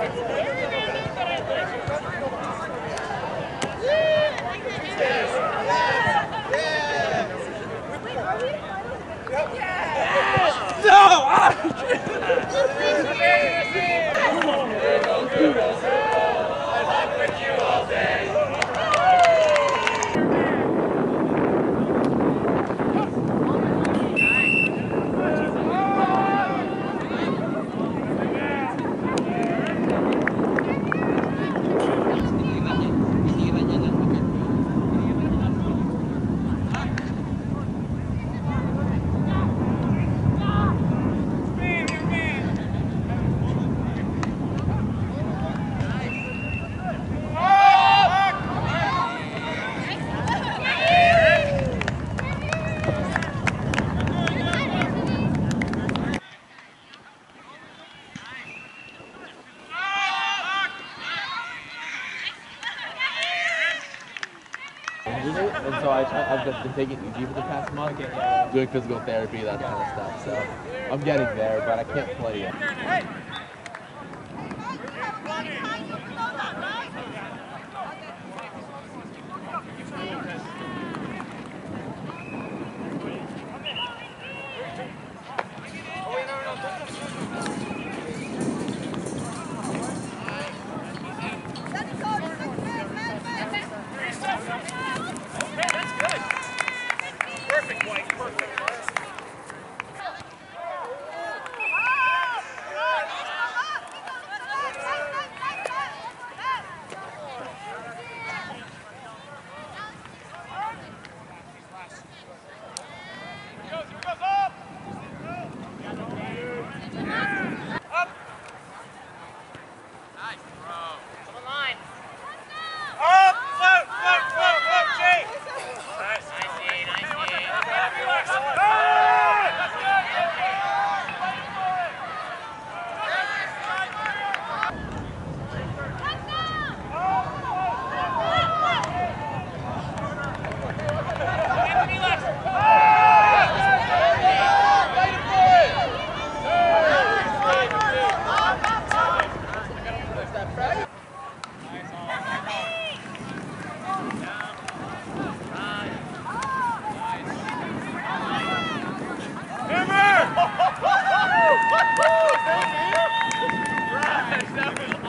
And so I've just been taking it easy for the past month, doing physical therapy, that kind of stuff. So I'm getting there, but I can't play yet. Nice,